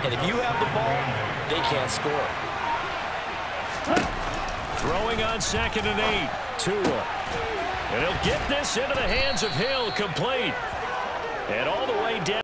And if you have the ball, they can't score. Throwing on 2nd and 8. Tua. And he'll get this into the hands of Hill, complete. And all the way down.